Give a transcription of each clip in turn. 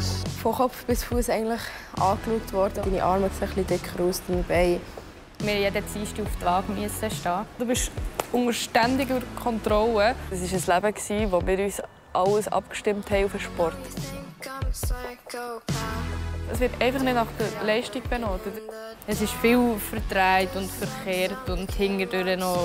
ist von Kopf bis Fuß eigentlich angeschaut worden. Deine Arme sehen ein bisschen dicker aus, deine Beine. Wir jeden Dienstag auf die Waage stehen. Du bist unter ständiger Kontrolle. Es war ein Leben, wo wir uns alles abgestimmt haben auf den Sport. Es wird einfach nicht nach der Leistung benotet. Es ist viel verdreht und verkehrt und hintendurch noch.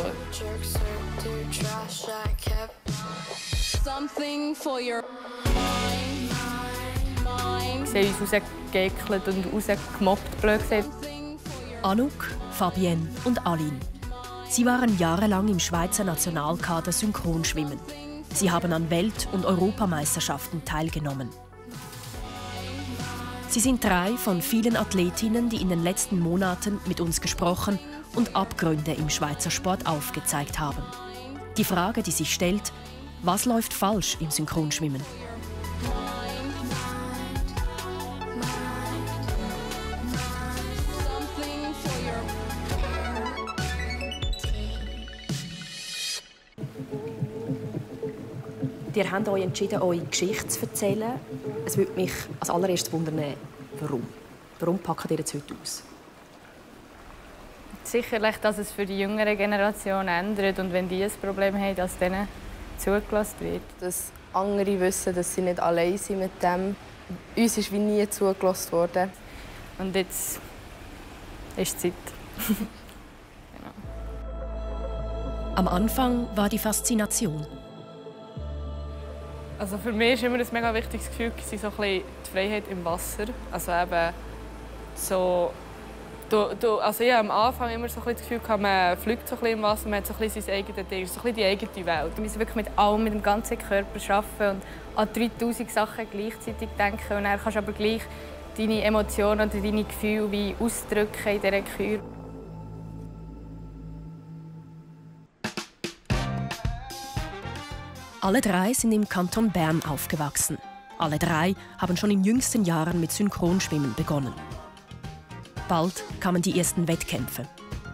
Sie haben uns rausgeekelt und rausgemobbt, blöd gesagt. Anouk, Fabienne und Aline. Sie waren jahrelang im Schweizer Nationalkader Synchronschwimmen. Sie haben an Welt- und Europameisterschaften teilgenommen. Sie sind 3 von vielen Athletinnen, die in den letzten Monaten mit uns gesprochen und Abgründe im Schweizer Sport aufgezeigt haben. Die Frage, die sich stellt: Was läuft falsch im Synchronschwimmen? Ihr habt euch entschieden, eure Geschichte zu erzählen. Es würde mich als allererstes wundern, warum. Warum packt ihr jetzt heute aus? Sicherlich, dass es für die jüngere Generation ändert und wenn die ein Problem haben, dass denen zugelassen wird. Dass andere wissen, dass sie nicht allein sind mit dem. Uns ist wie nie zugelassen worden. Und jetzt ist die Zeit. Genau. Am Anfang war die Faszination. Also für mich war immer ein mega wichtiges Gefühl so ein bisschen die Freiheit im Wasser. Also eben so, also ich hatte am Anfang immer so ein bisschen das Gefühl, man fliegt so ein bisschen im Wasser, man hat so ein bisschen sein eigenes Ding, so ein bisschen die eigene Welt. Wir müssen wirklich mit allem, mit dem ganzen Körper arbeiten und an 3000 Sachen gleichzeitig denken. Und dann kannst du aber gleich deine Emotionen oder deine Gefühle wie ausdrücken in dieser Kür. Alle 3 sind im Kanton Bern aufgewachsen. Alle 3 haben schon in jüngsten Jahren mit Synchronschwimmen begonnen. Bald kamen die ersten Wettkämpfe.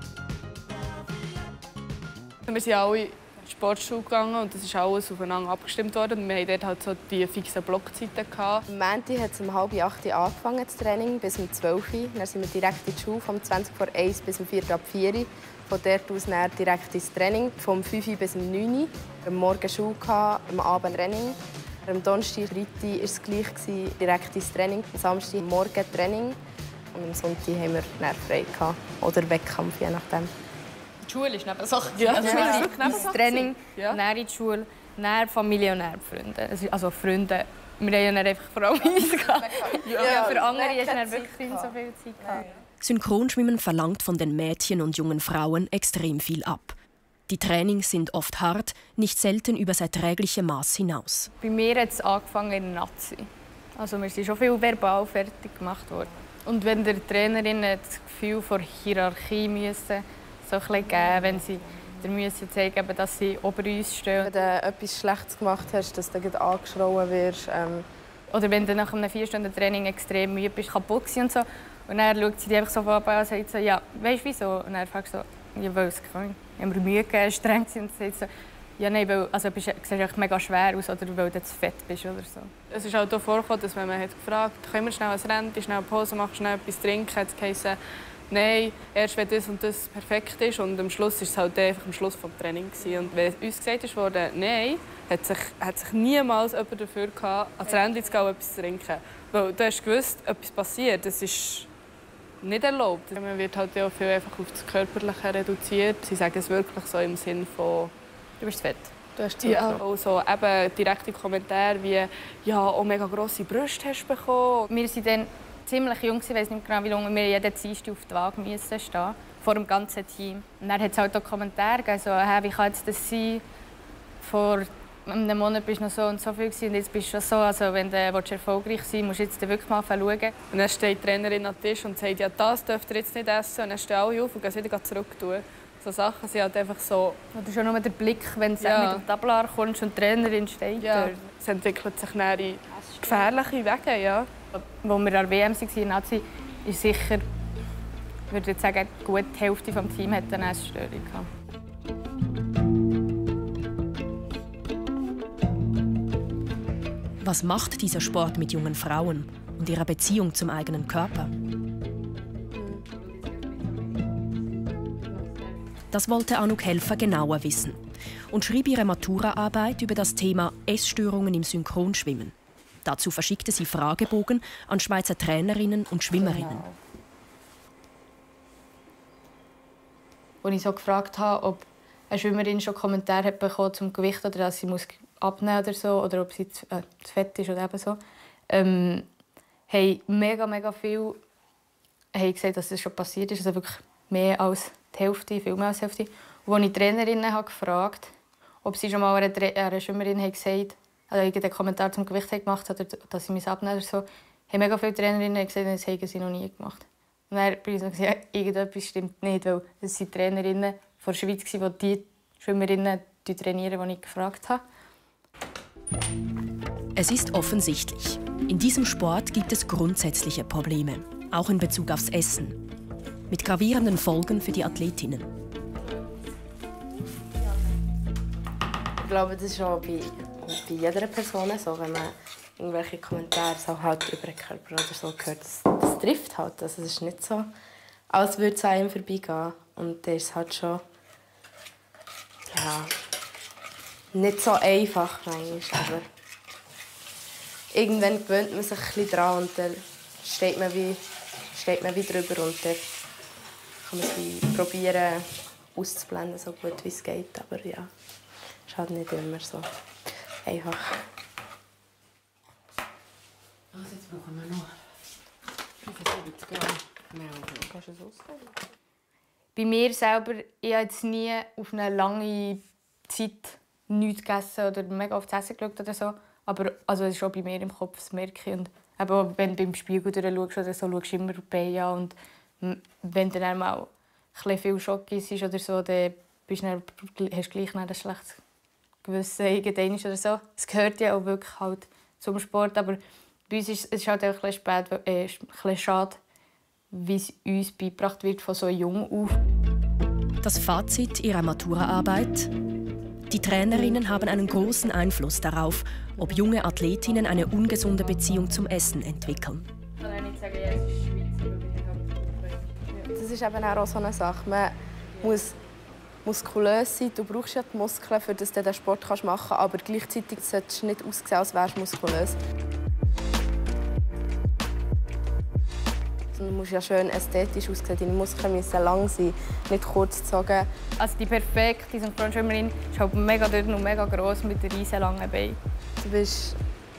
Wir sind alle in die Sportschule gegangen und das ist alles aufeinander abgestimmt worden. Wir hatten dort halt so die fixen Blockzeiten. Am Montag hat es um 7:30 angefangen, das Training, bis um 12 Uhr. Dann sind wir direkt in die Schule, vom 1 bis um 4 Uhr. Von dort aus dann direkt ins Training, vom 5 Uhr bis um 9 Uhr. Am Morgen Schule, am Abend Training. Am Donnerstag, Freitag war es gleich, direkt ins Training. Am Samstag Morgen Training. Und am Sonntag haben wir dann frei gehabt. Oder Wettkampf, je nachdem. Die Schule ist Nebensache. Ja, also ja. Das Training, ja. Dann in die Schule, dann Familie und dann Freunde. Also Freunde. Wir haben ja dann einfach vor allem uns gehabt. Ja, für andere hast du dann wirklich nicht so viel Zeit gehabt. Synchronschwimmen verlangt von den Mädchen und jungen Frauen extrem viel ab. Die Trainings sind oft hart, nicht selten über das erträgliche Maß hinaus. Bei mir hat es angefangen in der Nazi. Also wir sind schon viel verbal fertig gemacht worden. Und wenn der Trainerin das Gefühl von Hierarchie müssen, so ein bisschen geben, wenn sie müssen zeigen, dass sie über uns stehen. Wenn du etwas Schlechtes gemacht hast, dass du angeschrien wirst. Oder wenn du nach einem 4-Stunden-Training extrem müde bist, kaputt und so. Und dann schaut sie dich einfach so an und sagt so, ja, weißt du wieso? Und dann fragst du so, ja, weil es kann. Ich habe mir Mühe gegeben, streng und sagt so, ja, nein, weil also, du siehst mega schwer aus oder weil du zu fett bist oder so. Es ist halt auch vorgekommen, dass wenn man hat gefragt hat, können wir schnell ein Rennen, schnell Pause machen, schnell etwas trinken, hat es geheißen, nein, erst wenn das und das perfekt ist. Und am Schluss war es halt einfach am Schluss des Trainings. Und wenn uns gesagt wurde, nein, hat sich niemals jemand dafür gehabt, ans Rennen zu gehen und etwas zu trinken. Weil du hast gewusst, etwas passiert. Das ist nicht erlaubt. Man wird halt auch viel einfach auf das Körperliche reduziert. Sie sagen es wirklich so im Sinne von «Du bist fett». Du hast ja. Auch so eben direkte Kommentare wie «Ja, oh, mega grosse Brüste hast du bekommen». Wir waren dann ziemlich jung, ich weiß nicht genau wie lange, wir jeden Dienstag auf die Waage stehen, vor dem ganzen Team. Und dann hat es halt auch Kommentare gegeben, so, hey, wie kann das sein? Vor einem Monat bist du noch so und so viel und jetzt bist du schon so. Also wenn du erfolgreich sein willst, musst du jetzt wirklich mal schauen. Und dann steht die Trainerin am Tisch und sagt, ja, das dürft ihr jetzt nicht essen. Und dann stehen alle auf und gehen wieder zurück tun. So Sachen sind halt einfach so... Oder schon nur der Blick, wenn du mit dem Tablar kommst und die Trainerin steht dort. Es entwickelt sich dann in gefährliche Wege, ja. Als wir an der WM waren, Nazi, ist sicher, ich würde jetzt sagen, gut die Hälfte des Teams hatte eine Essstörung. Was macht dieser Sport mit jungen Frauen und ihrer Beziehung zum eigenen Körper? Das wollte Anouk Helfer genauer wissen und schrieb ihre Maturaarbeit über das Thema Essstörungen im Synchronschwimmen. Dazu verschickte sie Fragebogen an Schweizer Trainerinnen und Schwimmerinnen. Genau. Als ich so gefragt habe, ob eine Schwimmerin schon Kommentare hat bekommen zum Gewicht oder dass sie abnehmen oder so, oder ob sie zu fett ist oder eben so, haben mega viel gesagt, dass das schon passiert ist. Also wirklich mehr als die Hälfte, viel mehr als die Hälfte. Und als ich die Trainerinnen habe gefragt, ob sie schon mal einer Schwimmerin gesagt, also einen Kommentar zum Gewicht gemacht hat, oder dass sie mich abnehmen oder so, haben mega viele Trainerinnen gesagt, das hätten sie noch nie gemacht. Und dann habe ich gesagt, irgendetwas stimmt nicht, weil es sind Trainerinnen von der Schweiz, die Schwimmerinnen trainieren, die ich gefragt habe. Es ist offensichtlich. In diesem Sport gibt es grundsätzliche Probleme, auch in Bezug aufs Essen. Mit gravierenden Folgen für die Athletinnen. Ich glaube, das ist auch bei jeder Person so, wenn man irgendwelche Kommentare so halt über den Körper oder so hört. Das trifft halt. Also es ist nicht so, als würde es an einem vorbeigehen. Und das ist halt schon nicht so einfach manchmal, aber irgendwann gewöhnt man sich ein bisschen daran und dann steht man wie drüber und dann kann man es wie probieren auszublenden, so gut wie es geht. Aber ja, ist halt nicht immer so einfach. Also jetzt brauchen wir noch 75 Gramm. Kannst du es auswählen? Bei mir selber, ich habe jetzt nie auf eine lange Zeit nichts gegessen oder mega auf das Essen geschaut oder so. Aber also, es ist auch bei mir im Kopf, das merke ich. Und eben, wenn du beim Spiegel schaust oder so, schaust du immer die Beine an. Und wenn du dann mal ein viel Schock isst oder so, dann hast du gleich ein schlechtes Gewissen oder so. Es gehört ja auch wirklich halt zum Sport. Aber bei uns ist es halt auch ein bisschen schade, wie es uns beigebracht wird von so jung auf. Das Fazit ihrer Maturaarbeit: Die Trainerinnen haben einen großen Einfluss darauf, ob junge Athletinnen eine ungesunde Beziehung zum Essen entwickeln. Ich kann nicht sagen, ja, es ist Schweiz, aber Das ist eben auch so eine Sache. Man muss muskulös sein. Du brauchst ja die Muskeln, für dass du den Sport machen kannst, aber gleichzeitig solltest du nicht aussehen, als wärst du muskulös. Du musst ja schön ästhetisch aussehen. Deine Muskeln müssen lang sein, nicht kurz gezogen. Also die perfekte Synchronschwimmerin ist halt mega dünn und mega gross mit riesen langen Beinen. Du bist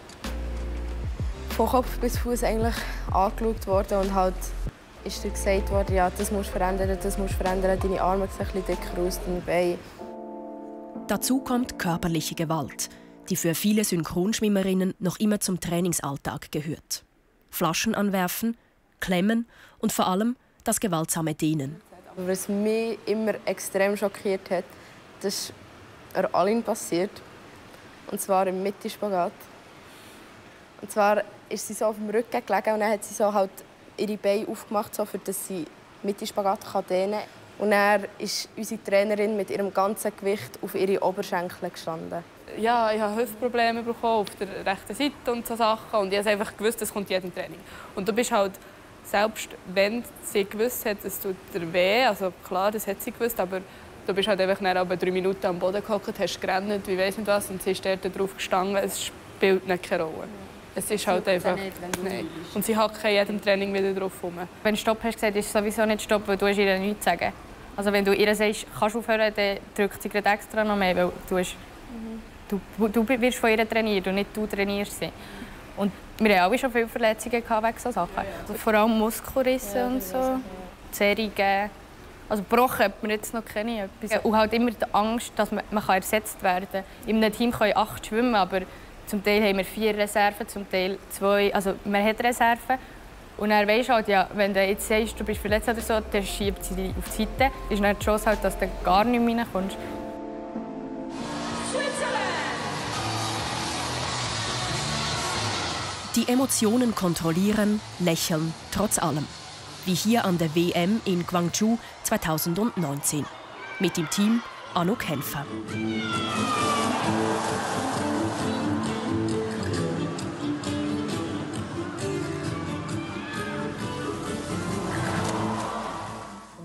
von Kopf bis Fuß eigentlich angeschaut worden und halt ist dir gesagt worden, ja, das musst du verändern, das musst du verändern. Deine Arme sehen ein bisschen dicker aus, deine Beine. Dazu kommt körperliche Gewalt, die für viele Synchronschwimmerinnen noch immer zum Trainingsalltag gehört. Flaschen anwerfen, klemmen und vor allem das gewaltsame Dehnen. Aber was mich immer extrem schockiert hat, das ist Alin passiert. Und zwar im Mittelspagat. Und zwar ist sie so auf dem Rücken gelegen und dann hat sie so halt ihre Beine aufgemacht, so, für dass sie Mittelspagat dehnen kann. Und dann ist unsere Trainerin mit ihrem ganzen Gewicht auf ihre Oberschenkel gestanden. Ja, ich habe Hüftprobleme bekommen auf der rechten Seite und so Sachen. Und ich habe einfach gewusst, das kommt jedem Training. Und du bist halt, selbst wenn sie gewusst hat, es tut dir weh, also klar, das hat sie gewusst, aber du bist halt einfach nach 3 Minuten am Boden gehockt, hast gerannt, wie weiss nicht was, und sie ist dort drauf gestanden. Es spielt nicht keine Rolle. Es ist halt einfach... Nein. Und sie hackt in jedem Training wieder drauf rum. Wenn du Stopp hast gesagt, ist es sowieso nicht Stopp, weil du ihr nichts sagen. Also wenn du ihr sagst, kannst du aufhören, dann drückt sie gerade extra noch mehr, weil du wirst von ihr trainiert und nicht du trainierst sie. Und wir haben alle schon viele Verletzungen wegen solchen Sachen. Also vor allem Muskelrisse und so, Zerrungen. Also gebrochen hat man jetzt noch keine. Und halt immer die Angst, dass man ersetzt werden kann. In einem Team können 8 schwimmen, aber zum Teil haben wir 4 Reserven, zum Teil 2. Also man hat Reserven. Und dann weisst du halt, ja, wenn du jetzt sagst, du bist verletzt oder so, dann schiebt sie dich auf die Seite. Das ist dann die Chance, halt, dass du gar nicht mehr reinkommst. Die Emotionen kontrollieren, lächeln, trotz allem. Wie hier an der WM in Gwangju 2019. Mit dem Team Anouk Helfer.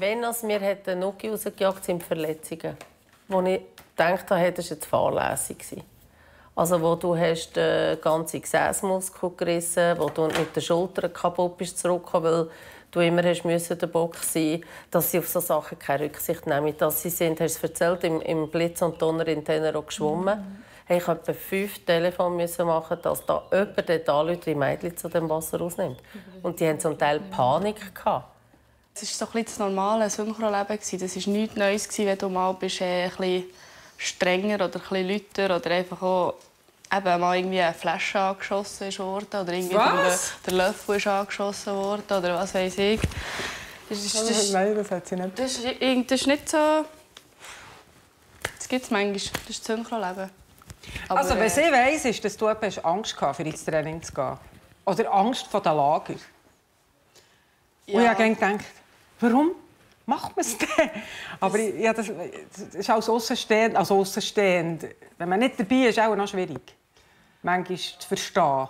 wenn mir den Nuki rausgejagt sind Verletzungen, wo ich gedacht habe, das war jetzt fahrlässig. Also wo du hast den ganzen Gesäßmuskel gerissen, wo du mit den Schultern kaputt bist zurückgekommen, weil du immer den Bock sein, dass sie auf solche Sachen keine Rücksicht nehmen. Dass sie sind, hast du erzählt, im Blitz und Donner in Tenero geschwommen. Hey, ich musste etwa 5 Telefone machen, dass da jemand dort anruft, wie Mädchen zu dem Wasser rausnimmt. Und die hatten zum Teil Panik gehabt. Es war so das normale Synchronleben. Das war nichts Neues, wenn du mal bist, ein bisschen strenger oder ein bisschen lauter oder einfach auch eben mal irgendwie eine Flasche angeschossen wurde oder irgendwie der Löffel ist angeschossen wurde oder was weiß ich. Nein, das hat sie nicht. Das ist nicht so. Das gibt es manchmal. Das ist das Synchronleben. Aber, also, was ich weiss, ist, dass du Angst hattest, ins Training zu gehen. Oder Angst vor den Lager. Ja. Und ich habe gedacht, warum macht man es denn? Aber ja, das ist als Aussenstehend. Wenn man nicht dabei ist, ist es auch noch schwierig. Manchmal zu verstehen.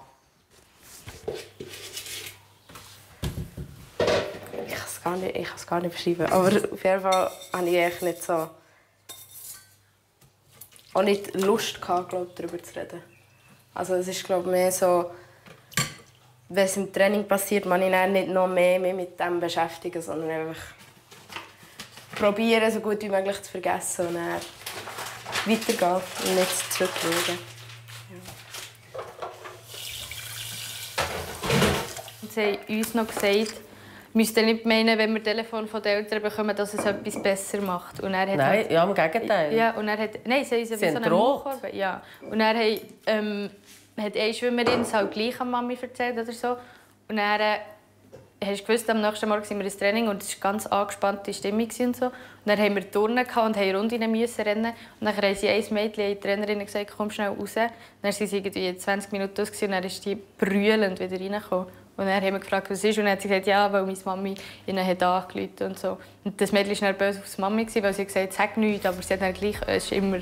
Ich kann es gar nicht beschreiben. Aber auf jeden Fall hatte ich eigentlich nicht so... auch nicht Lust gehabt, darüber zu reden. Also es ist, glaube ich, mehr so... wenn es im Training passiert, man ich dann nicht noch mehr mit dem beschäftigen, sondern einfach probieren, so gut wie möglich zu vergessen und dann weitergehen und nicht zurückschauen. Und sie haben uns noch gesagt, wir müssten nicht meinen, wenn wir Telefon von den Eltern bekommen, dass es etwas besser macht. Und er hat nein, ja, im Gegenteil. Ja, und er hat, nein, sie haben so eine Maulkorbe. Ja. Und er hat eine Schwimmerin es halt gleich an Mami erzählt oder so. Und dann hast du gewusst, am nächsten Morgen sind wir ins Training und es war eine ganz angespannte Stimmung und so. Und dann haben wir Turnen und haben Runden rennen. Und dann haben sie ein Mädchen, die Trainerin, gesagt, komm schnell raus. Dann waren sie irgendwie 20 Minuten aus und dann ist die brüllend wieder reingekommen. Und dann haben wir gefragt, was ist. Und dann hat sie gesagt, ja, weil meine Mami ihnen hat angerufen und so. Und das Mädchen war nervös auf die Mami, weil sie gesagt hat, sag nichts, aber sie hat dann gleich, es ist immer...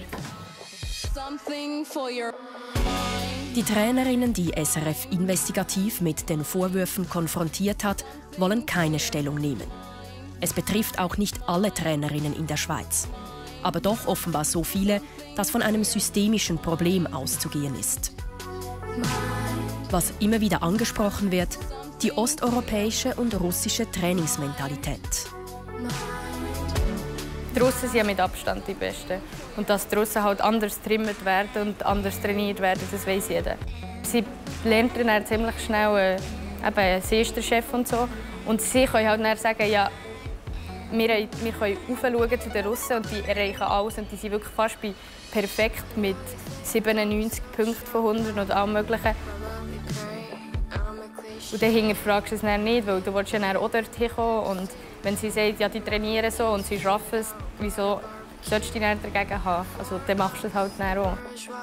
Die Trainerinnen, die SRF investigativ mit den Vorwürfen konfrontiert hat, wollen keine Stellung nehmen. Es betrifft auch nicht alle Trainerinnen in der Schweiz. Aber doch offenbar so viele, dass von einem systemischen Problem auszugehen ist. Was immer wieder angesprochen wird, die osteuropäische und russische Trainingsmentalität. Die Russen sind ja mit Abstand die Besten. Und dass die Russen halt anders trainiert werden und anders trainiert werden, das weiss jeder. Sie lernen dann ziemlich schnell, sie ist der Chef und so. Und sie können halt dann sagen, ja, wir können aufschauen zu den Russen und die erreichen alles. Und die sind wirklich fast perfekt mit 97 Punkten von 100 oder allem Möglichen. Und dann hinterfragst du es dann nicht, weil du willst ja dann auch dorthin kommen. Und wenn sie sagt, ja, die trainieren so und sie schaffen es, wieso solltest du dich dann dagegen haben? Also, dann machst du es halt dann auch.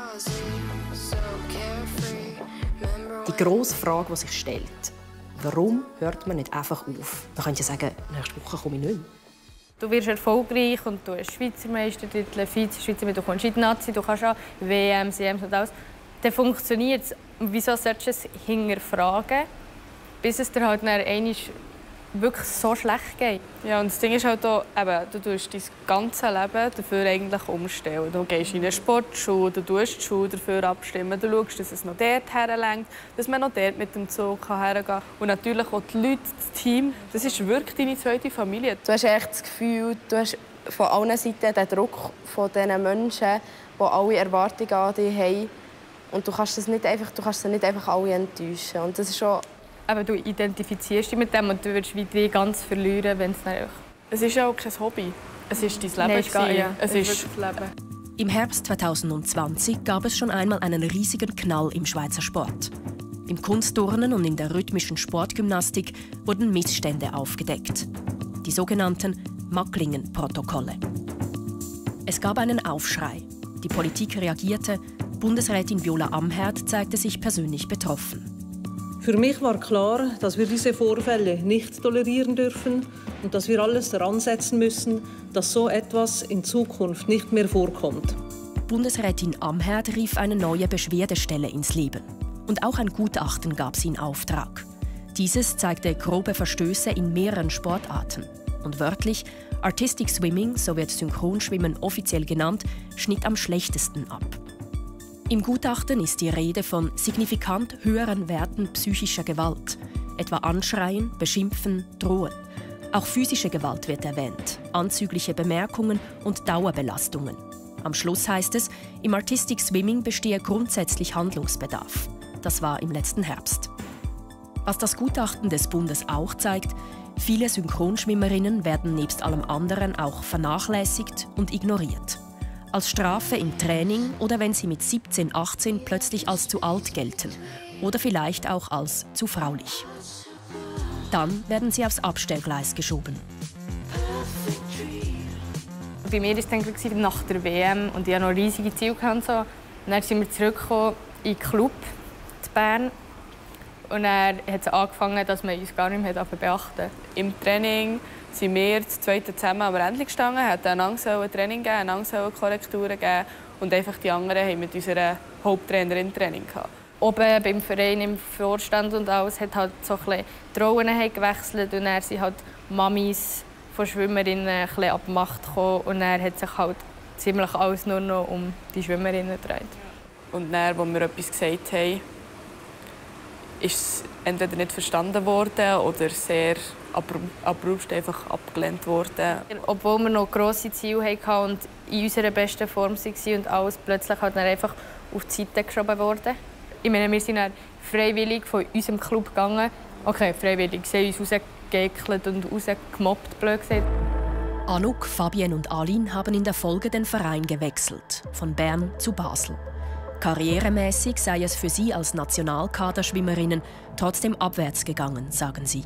Die grosse Frage, die sich stellt, warum hört man nicht einfach auf? Man könnte ja sagen, nächste Woche komme ich nicht mehr. Du wirst erfolgreich und du hast Schweizer Meistertitel, Vize-Schweizer, du kommst in die Nazi, du kannst auch WM, CM und alles. Dann funktioniert es. Wieso solltest du es hinterfragen, bis es dir halt einmal wirklich so schlecht geht? Ja, und das Ding ist halt auch, du tust dein ganzes Leben dafür eigentlich umstellen. Du gehst in eine Sportschule, du tust die Schule dafür abstimmen, du schaust, dass es noch dort herlenkt, dass man noch dort mit dem Zug hergehen kann. Und natürlich auch die Leute, das Team, das ist wirklich deine zweite Familie. Du hast echt das Gefühl, du hast von allen Seiten den Druck von diesen Menschen, die alle Erwartungen an dich haben. Und du kannst sie nicht einfach alle enttäuschen. Und das ist schon... Aber du identifizierst dich mit dem und du wirst dich ganz verlieren, wenn es nicht... Es ist ja auch kein Hobby. Es ist dein Leben. Nein, es ist das Leben. Im Herbst 2020 gab es schon einmal einen riesigen Knall im Schweizer Sport. Im Kunstturnen und in der rhythmischen Sportgymnastik wurden Missstände aufgedeckt. Die sogenannten Macklingen-Protokolle. Es gab einen Aufschrei. Die Politik reagierte. Bundesrätin Viola Amherd zeigte sich persönlich betroffen. Für mich war klar, dass wir diese Vorfälle nicht tolerieren dürfen und dass wir alles daran setzen müssen, dass so etwas in Zukunft nicht mehr vorkommt. Bundesrätin Amherd rief eine neue Beschwerdestelle ins Leben. Und auch ein Gutachten gab sie in Auftrag. Dieses zeigte grobe Verstöße in mehreren Sportarten. Und wörtlich, Artistic Swimming, so wird Synchronschwimmen offiziell genannt, schnitt am schlechtesten ab. Im Gutachten ist die Rede von signifikant höheren Werten psychischer Gewalt, etwa Anschreien, Beschimpfen, Drohen. Auch physische Gewalt wird erwähnt, anzügliche Bemerkungen und Dauerbelastungen. Am Schluss heißt es, im Artistic Swimming bestehe grundsätzlich Handlungsbedarf. Das war im letzten Herbst. Was das Gutachten des Bundes auch zeigt, viele Synchronschwimmerinnen werden nebst allem anderen auch vernachlässigt und ignoriert. Als Strafe im Training oder wenn sie mit 17, 18 plötzlich als zu alt gelten oder vielleicht auch als zu fraulich. Dann werden sie aufs Abstellgleis geschoben. Bei mir war es dann nach der WM und ich hatte noch riesige Ziele. Und so. Und dann sind wir zurückgekommen in den Club in Bern. Und dann hat es angefangen, dass man uns gar nicht mehr beachten. Im Training sind wir das zweite zusammen am Rändchen gestanden, hatten einander ein Training gegeben, einander Korrekturen gegeben und einfach die anderen haben mit unserer Haupttrainerin Training gehabt. Oben beim Verein, im Vorstand und alles, hat halt so ein bisschen die Rollen gewechselt und dann sind halt Mamis von Schwimmerinnen ein bisschen ab der Macht gekommen und dann hat sich halt ziemlich alles nur noch um die Schwimmerinnen gedreht. Und dann, als wir etwas gesagt haben, ist es entweder nicht verstanden worden oder sehr abrupt einfach abgelehnt worden. Obwohl wir noch grosse Ziele hatten und in unserer besten Form waren und alles plötzlich halt dann einfach auf die Seite geschoben wurde. Ich meine, wir sind dann freiwillig von unserem Club gegangen. Okay, freiwillig. Sie haben uns rausgeekelt und rausgemobbt, blöd gesagt. Anouk, Fabienne und Aline haben in der Folge den Verein gewechselt, von Bern zu Basel. Karrieremäßig sei es für sie als Nationalkaderschwimmerinnen trotzdem abwärts gegangen, sagen sie.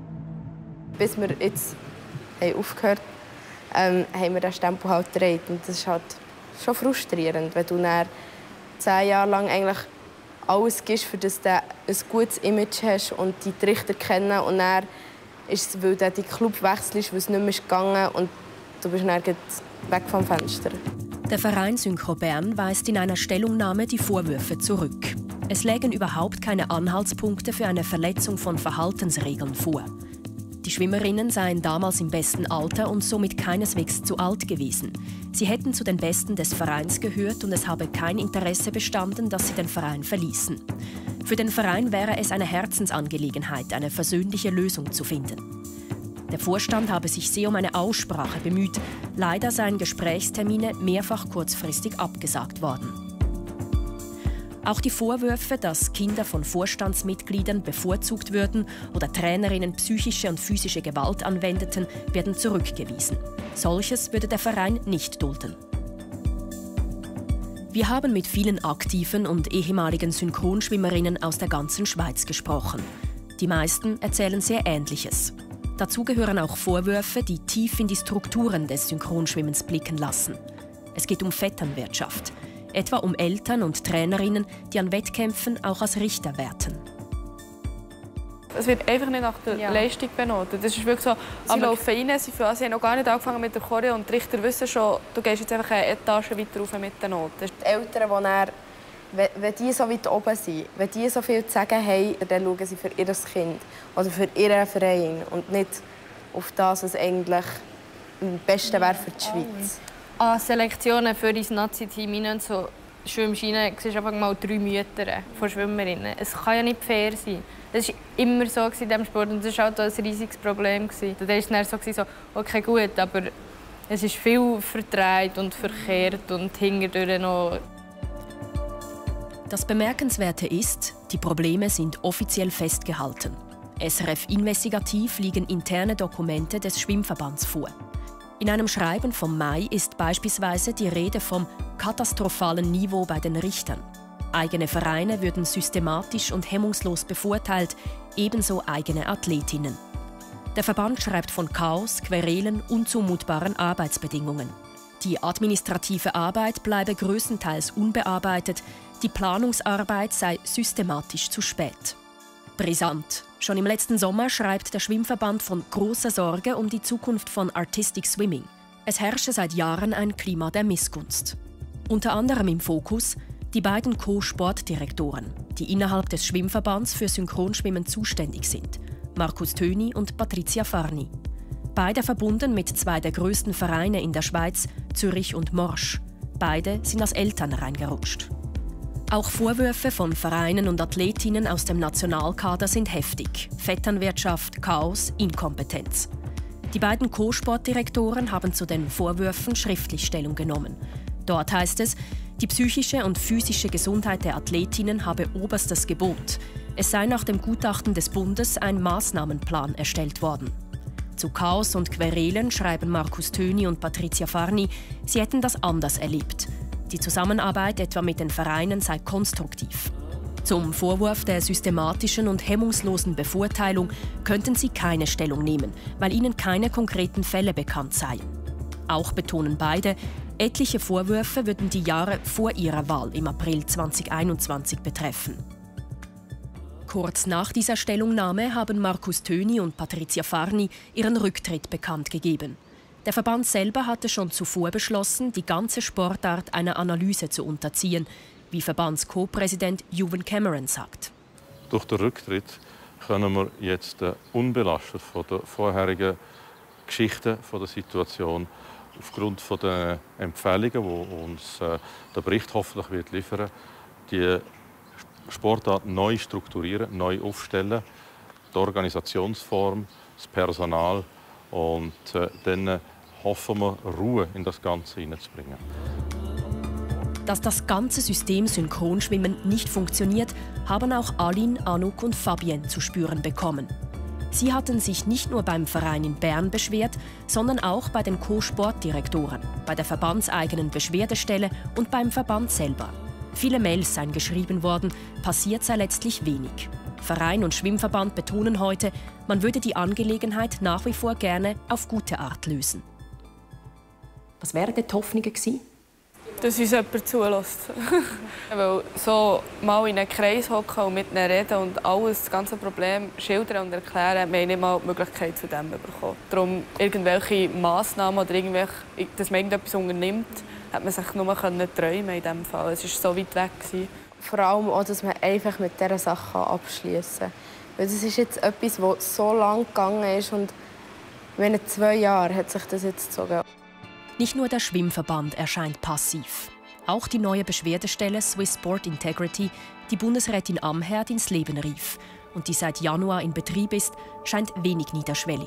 Bis wir jetzt aufgehört haben, haben wir den Stempel halt gedreht. Und das ist halt schon frustrierend, wenn du dann 10 Jahre lang eigentlich alles gibst, für das du ein gutes Image hast und die Richter kennen. Und dann ist es, weil du den Club wechselst, weil es nicht mehr gegangen ist und du bist dann weg vom Fenster. Der Verein Synchro Bern weist in einer Stellungnahme die Vorwürfe zurück. Es lägen überhaupt keine Anhaltspunkte für eine Verletzung von Verhaltensregeln vor. Die Schwimmerinnen seien damals im besten Alter und somit keineswegs zu alt gewesen. Sie hätten zu den Besten des Vereins gehört und es habe kein Interesse bestanden, dass sie den Verein verließen. Für den Verein wäre es eine Herzensangelegenheit, eine versöhnliche Lösung zu finden. Der Vorstand habe sich sehr um eine Aussprache bemüht. Leider seien Gesprächstermine mehrfach kurzfristig abgesagt worden. Auch die Vorwürfe, dass Kinder von Vorstandsmitgliedern bevorzugt würden oder Trainerinnen psychische und physische Gewalt anwendeten, werden zurückgewiesen. Solches würde der Verein nicht dulden. Wir haben mit vielen aktiven und ehemaligen Synchronschwimmerinnen aus der ganzen Schweiz gesprochen. Die meisten erzählen sehr Ähnliches. Dazu gehören auch Vorwürfe, die tief in die Strukturen des Synchronschwimmens blicken lassen. Es geht um Vetternwirtschaft, etwa um Eltern und Trainerinnen, die an Wettkämpfen auch als Richter werten. Es wird einfach nicht nach der Leistung benotet. Das ist wirklich so, sie laufen rein, sie haben noch gar nicht angefangen mit der Choreo und die Richter wissen schon, du gehst jetzt einfach eine Etage weiter rauf mit den Noten. Die Eltern, die dann, wenn die so weit oben sind, wenn die so viel zu sagen haben, dann schauen sie für ihr Kind oder für ihren Verein und nicht auf das, was eigentlich am besten wäre für die Schweiz. An Selektionen für das Nazi-Team hinein so Schwimmschienen siehst du einfach mal 3 Mütter von Schwimmerinnen. Es kann ja nicht fair sein. Das war immer so in diesem Sport und das war auch ein riesiges Problem. Da war es dann so, okay gut, aber es ist viel verdreht und verkehrt und hinterdurch noch. Das Bemerkenswerte ist, die Probleme sind offiziell festgehalten. SRF Investigativ liegen interne Dokumente des Schwimmverbands vor. In einem Schreiben vom Mai ist beispielsweise die Rede vom katastrophalen Niveau bei den Richtern. Eigene Vereine würden systematisch und hemmungslos bevorteilt, ebenso eigene Athletinnen. Der Verband schreibt von Chaos, Querelen, unzumutbaren Arbeitsbedingungen. Die administrative Arbeit bleibe größtenteils unbearbeitet, die Planungsarbeit sei systematisch zu spät. Brisant. Schon im letzten Sommer schreibt der Schwimmverband von großer Sorge um die Zukunft von Artistic Swimming. Es herrsche seit Jahren ein Klima der Missgunst. Unter anderem im Fokus die beiden Co-Sportdirektoren, die innerhalb des Schwimmverbands für Synchronschwimmen zuständig sind, Markus Töni und Patricia Farni. Beide verbunden mit zwei der grössten Vereine in der Schweiz, Zürich und Morsch. Beide sind als Eltern reingerutscht. Auch Vorwürfe von Vereinen und Athletinnen aus dem Nationalkader sind heftig. Vetternwirtschaft, Chaos, Inkompetenz. Die beiden Co-Sportdirektoren haben zu den Vorwürfen schriftlich Stellung genommen. Dort heißt es, die psychische und physische Gesundheit der Athletinnen habe oberstes Gebot. Es sei nach dem Gutachten des Bundes ein Maßnahmenplan erstellt worden. Zu Chaos und Querelen schreiben Markus Töni und Patricia Farni, sie hätten das anders erlebt. Die Zusammenarbeit etwa mit den Vereinen sei konstruktiv. Zum Vorwurf der systematischen und hemmungslosen Bevorteilung könnten sie keine Stellung nehmen, weil ihnen keine konkreten Fälle bekannt seien. Auch betonen beide, etliche Vorwürfe würden die Jahre vor ihrer Wahl im April 2021 betreffen. Kurz nach dieser Stellungnahme haben Markus Töni und Patricia Farni ihren Rücktritt bekannt gegeben. Der Verband selber hatte schon zuvor beschlossen, die ganze Sportart einer Analyse zu unterziehen, wie Verbands-Co-Präsident Ewan Cameron sagt. Durch den Rücktritt können wir jetzt unbelastet von der vorherigen Geschichte von der Situation aufgrund der Empfehlungen, die uns der Bericht hoffentlich wird liefern, die Sportart neu strukturieren, neu aufstellen, die Organisationsform, das Personal und dann hoffen wir, Ruhe in das Ganze hineinzubringen. Dass das ganze System Synchronschwimmen nicht funktioniert, haben auch Aline, Anouk und Fabienne zu spüren bekommen. Sie hatten sich nicht nur beim Verein in Bern beschwert, sondern auch bei den Co-Sportdirektoren, bei der verbandseigenen Beschwerdestelle und beim Verband selber. Viele Mails seien geschrieben worden, passiert sei letztlich wenig. Verein und Schwimmverband betonen heute, man würde die Angelegenheit nach wie vor gerne auf gute Art lösen. Was wären denn die Hoffnungen gewesen? Dass uns jemand zulässt. Weil so mal in einen Kreis hocken und mit ihnen reden und alles, das ganze Problem schildern und erklären, wir haben nicht mal die Möglichkeit zu dem bekommen. Darum irgendwelche Massnahmen oder dass man irgendetwas unternimmt, hat man sich nur träumen in diesem Fall. Es war so weit weg. Vor allem auch, dass man einfach mit dieser Sache abschließen kann. Weil das ist jetzt etwas, das so lang gegangen ist und in 2 Jahren hat sich das jetzt gezogen. Nicht nur der Schwimmverband erscheint passiv. Auch die neue Beschwerdestelle Swiss Sport Integrity, die Bundesrätin Amherd ins Leben rief und die seit Januar in Betrieb ist, scheint wenig niederschwellig.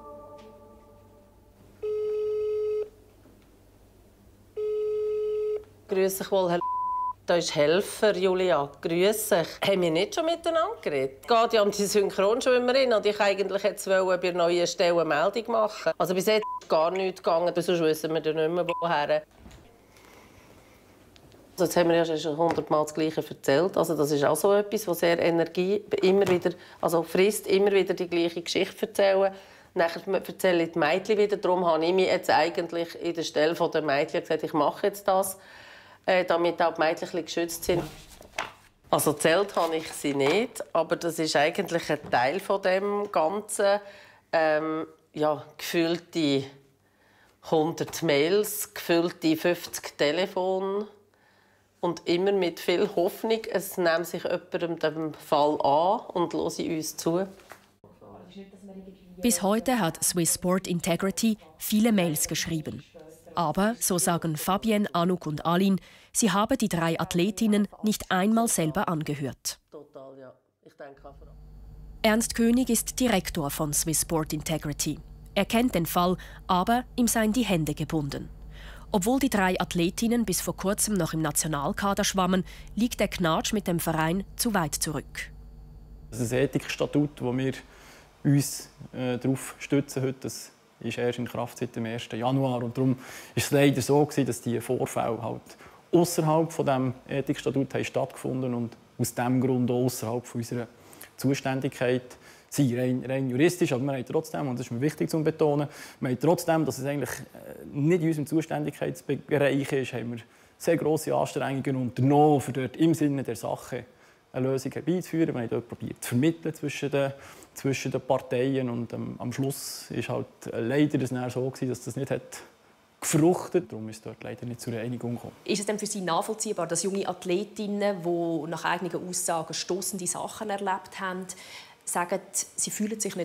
Grüß dich wohl, Herr. Da ist Helfer, Julia. Grüß dich. Haben wir nicht schon miteinander geredet? Es geht ja um die Synchronschwimmerin und ich eigentlich jetzt bei der neuen Stelle eine Meldung machen. Also bis jetzt ist gar nichts gegangen, sonst wissen wir nicht mehr, woher. Also jetzt haben wir ja schon 100-mal das Gleiche erzählt. Also das ist auch so etwas, das sehr Energie immer wieder, also frisst, immer wieder die gleiche Geschichte erzählen. Nachher erzähle ich die Mädchen wieder. Darum habe ich mich jetzt eigentlich in der Stelle der Mädchen gesagt, ich mache jetzt das, damit auch die Mädchen geschützt sind. Also erzählt habe ich sie nicht, aber das ist eigentlich ein Teil von dem Ganzen. Gefüllte 100 Mails, gefüllte 50 Telefone und immer mit viel Hoffnung, es nimmt sich jemand dem Fall an und höre uns zu. Bis heute hat Swiss Sport Integrity viele Mails geschrieben. Aber, so sagen Fabienne, Anouk und Aline, sie haben die 3 Athletinnen nicht einmal selber angehört. Total, ja. Ich denke auch. Ernst König ist Direktor von Swiss Sport Integrity. Er kennt den Fall, aber ihm seien die Hände gebunden. Obwohl die 3 Athletinnen bis vor kurzem noch im Nationalkader schwammen, liegt der Knatsch mit dem Verein zu weit zurück. Das ist ein Ethikstatut, das wir uns darauf stützen heute. Das ist erst in Kraft seit dem 1. Januar. Und darum ist es leider so, dass die Vorfälle halt außerhalb von dem Ethikstatut stattgefunden und aus diesem Grund auch außerhalb unserer Zuständigkeit sind, rein juristisch. Aber wir haben trotzdem, und das ist mir wichtig zu betonen, wir haben trotzdem, dass es eigentlich nicht in unserem Zuständigkeitsbereich ist, haben wir sehr grosse Anstrengungen unternommen, um dort im Sinne der Sache eine Lösung herbeizuführen. Wir haben dort probiert zu vermitteln zwischen den Parteien und am Schluss ist halt leider das so gewesen, dass das nicht hat gefruchtet. Darum ist dort leider nicht zu einer Einigung gekommen. Ist es denn für Sie nachvollziehbar, dass junge Athletinnen, die nach eigenen Aussagen stossende Sachen erlebt haben, sagen, sie fühlen sich nicht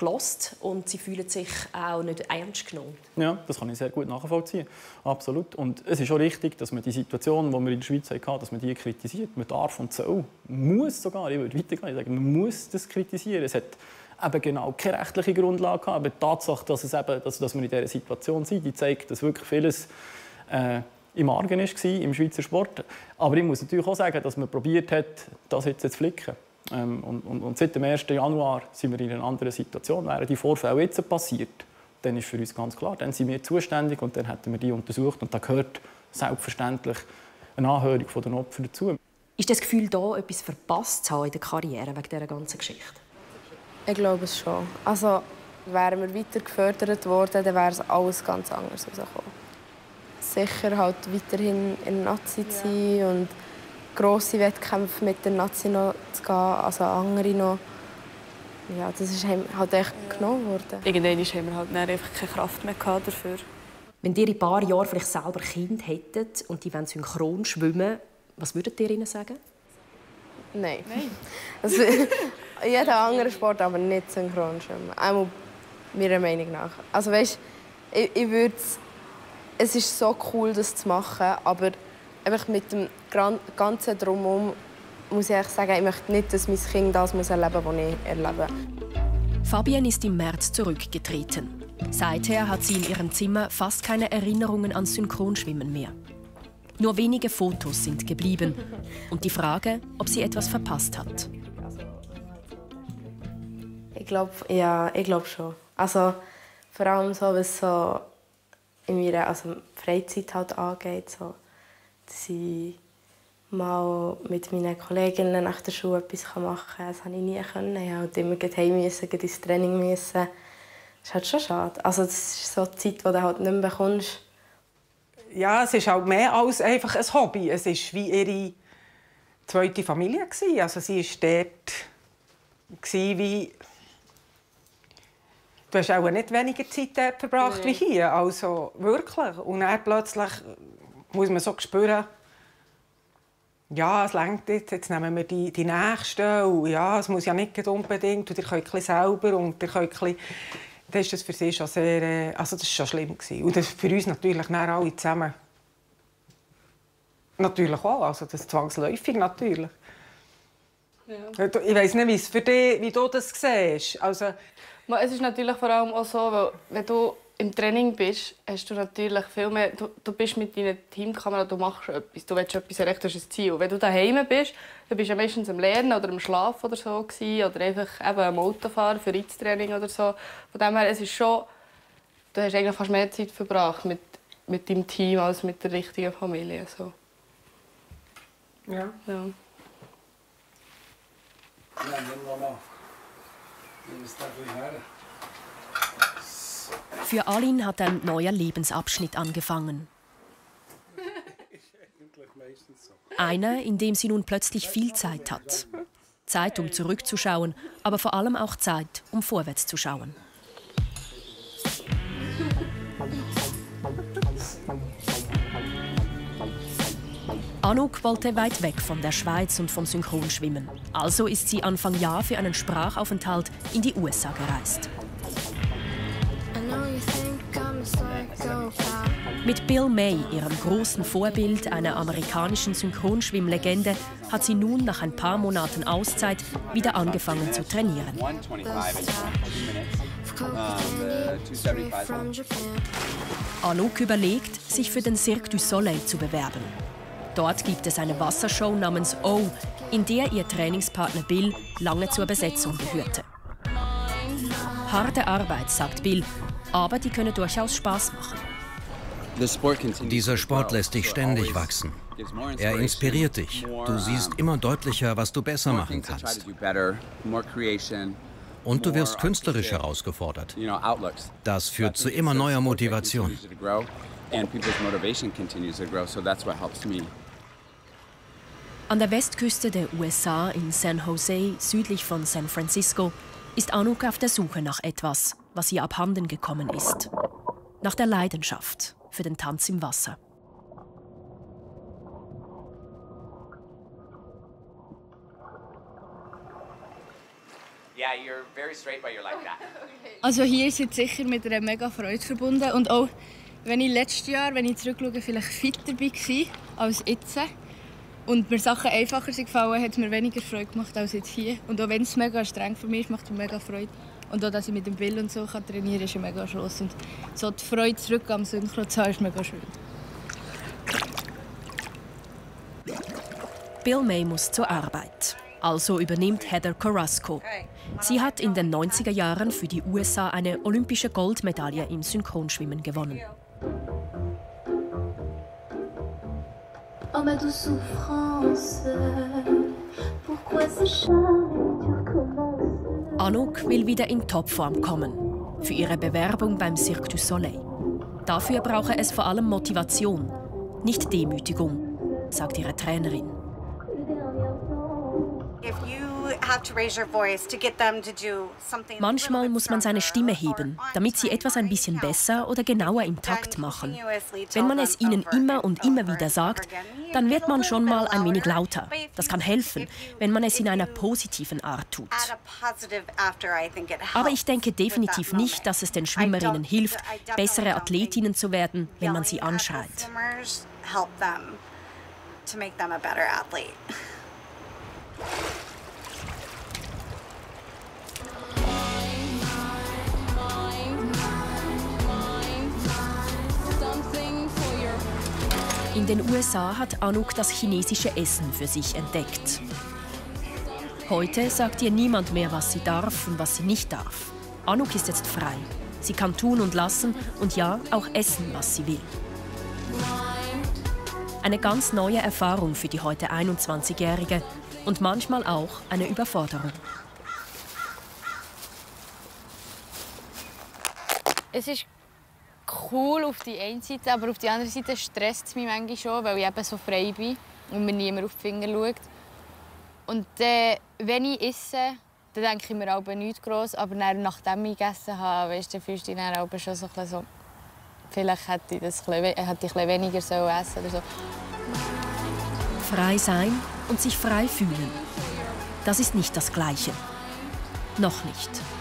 gelost und sie fühlen sich auch nicht ernst genommen. Ja, das kann ich sehr gut nachvollziehen. Absolut. Und es ist auch richtig, dass man die Situation, die wir in der Schweiz hatten, dass man die kritisiert. Man darf und soll, muss sogar, ich würde weitergehen, ich sage, man muss das kritisieren. Es hat eben genau keine rechtliche Grundlage gehabt, aber die Tatsache, dass wir in dieser Situation sind, die zeigt, dass wirklich vieles im Argen war im Schweizer Sport. Aber ich muss natürlich auch sagen, dass man probiert hat, das jetzt zu flicken. Und seit dem 1. Januar sind wir in einer anderen Situation. Wären die Vorfälle jetzt passiert, dann ist für uns ganz klar, dann sind wir zuständig und dann hätten wir die untersucht. Und da gehört selbstverständlich eine Anhörung der Opfer dazu. Ist das Gefühl, da etwas verpasst zu haben in der Karriere wegen dieser ganzen Geschichte? Ich glaube es schon. Also, wären wir weiter gefördert worden, dann wäre es alles ganz anders rausgekommen. Sicher halt weiterhin in der Nazi zu sein und grosse Wettkämpfe mit der Nazi noch zu gehen, also andere noch. Ja, das ist halt echt genommen worden. Irgendwann haben wir halt einfach keine Kraft mehr dafür. Wenn ihr in ein paar Jahren vielleicht selber Kinder hättet und die wollen synchron schwimmen, was würdet ihr ihnen sagen? Nein. Also, jeder andere Sport, aber nicht synchron schwimmen. Einmal meiner Meinung nach. Also weißt, ich würde es ist so cool, das zu machen, aber einfach mit dem ganzen Drumherum muss ich sagen, ich möchte nicht, dass mein Kind das erleben muss, was ich erlebe. Fabienne ist im März zurückgetreten. Seither hat sie in ihrem Zimmer fast keine Erinnerungen an Synchronschwimmen mehr. Nur wenige Fotos sind geblieben und die Frage, ob sie etwas verpasst hat. Ich glaube schon. Also vor allem so, was so in meiner Freizeit halt angeht, so, dass ich mal mit meinen Kolleginnen nach der Schule etwas machen kann. Das konnte ich nie. Ich musste immer heim, ins Training. Das ist halt schon schade. Also, das ist so die Zeit, die du halt nicht mehr bekommst. Ja, es ist halt mehr als einfach ein Hobby. Es war wie ihre zweite Familie. Also, sie war dort wie... Du hast auch nicht weniger Zeit dort verbracht wie hier. Also wirklich. Und dann plötzlich muss man so spüren, ja, es reicht jetzt nehmen wir die Nächsten. Und ja, es muss ja nicht unbedingt. Und ihr könnt ein bisschen selber. Und ihr könnt ein bisschen... Das ist das für sie schon sehr... Also das war schon schlimm. Und das für uns natürlich alle zusammen. Natürlich auch. Also das zwangsläufig natürlich. Ja. Ich weiss nicht, wie es für dich, wie du das siehst. Also, es ist natürlich vor allem auch so, weil wenn du im Training bist, hast du natürlich viel mehr... Du bist mit deinen Teamkameraden, du machst etwas, du willst etwas erreichen, das ist ein Ziel. Wenn du daheim bist, dann bist du meistens am Lernen oder am Schlafen oder so gewesen, oder einfach eben am Autofahren für Reittraining oder so. Von dem her, es ist schon... Du hast eigentlich fast mehr Zeit verbracht mit deinem Team als mit der richtigen Familie. So. Ja. Für Alin hat ein neuer Lebensabschnitt angefangen. Einer, in dem sie nun plötzlich viel Zeit hat. Zeit, um zurückzuschauen, aber vor allem auch Zeit, um vorwärts zu schauen. Anouk wollte weit weg von der Schweiz und vom Synchronschwimmen. Also ist sie Anfang Jahr für einen Sprachaufenthalt in die USA gereist. Mit Bill May, ihrem großen Vorbild, einer amerikanischen Synchronschwimmlegende, hat sie nun nach ein paar Monaten Auszeit wieder angefangen zu trainieren. Anouk überlegt, sich für den Cirque du Soleil zu bewerben. Dort gibt es eine Wassershow namens O, in der ihr Trainingspartner Bill lange zur Besetzung gehörte. Harte Arbeit, sagt Bill, aber die könne durchaus Spaß machen. Dieser Sport lässt dich ständig wachsen. Er inspiriert dich. Du siehst immer deutlicher, was du besser machen kannst. Und du wirst künstlerisch herausgefordert. Das führt zu immer neuer Motivation. An der Westküste der USA in San Jose, südlich von San Francisco, ist Anouk auf der Suche nach etwas, was ihr abhanden gekommen ist. Nach der Leidenschaft für den Tanz im Wasser. Also hier ist es sicher mit einer mega Freude verbunden. Und auch wenn ich letztes Jahr, wenn ich zurückschaue, vielleicht fitter war als jetzt und mir Sachen einfacher sind gefallen, hat es mir weniger Freude gemacht als jetzt hier. Und auch wenn es mega streng für mich ist, macht es mir mega Freude. Und auch, dass ich mit dem Bill und so trainieren kann, ist ein mega Schluss. Und so die Freude zurück am Synchro zu haben, ist mega schön. Bill May muss zur Arbeit. Also übernimmt Heather Carrasco. Sie hat in den 90er Jahren für die USA eine olympische Goldmedaille im Synchronschwimmen gewonnen. Oh, ma douce souffrance, pourquoi ce charme tu recommences? Anouk will wieder in Topform kommen. Für ihre Bewerbung beim Cirque du Soleil. Dafür brauche es vor allem Motivation, nicht Demütigung, sagt ihre Trainerin. Manchmal muss man seine Stimme heben, damit sie etwas ein bisschen besser oder genauer im Takt machen. Wenn man es ihnen immer und immer wieder sagt, dann wird man schon mal ein wenig lauter. Das kann helfen, wenn man es in einer positiven Art tut. Aber ich denke definitiv nicht, dass es den Schwimmerinnen hilft, bessere Athletinnen zu werden, wenn man sie anschreit. In den USA hat Anouk das chinesische Essen für sich entdeckt. Heute sagt ihr niemand mehr, was sie darf und was sie nicht darf. Anouk ist jetzt frei. Sie kann tun und lassen und ja, auch essen, was sie will. Eine ganz neue Erfahrung für die heute 21-Jährige und manchmal auch eine Überforderung. Es ist cool auf die eine Seite, aber auf die andere Seite stresst es mich manchmal schon, weil ich eben so frei bin und mir niemand auf die Finger schaut. Und wenn ich esse, dann denke ich mir auch nichts gross, aber dann, nachdem ich gegessen habe, weißt du, fühlst du dich dann auch schon so, vielleicht hätte ich ein bisschen weniger essen oder so. Frei sein und sich frei fühlen, das ist nicht das Gleiche. Noch nicht.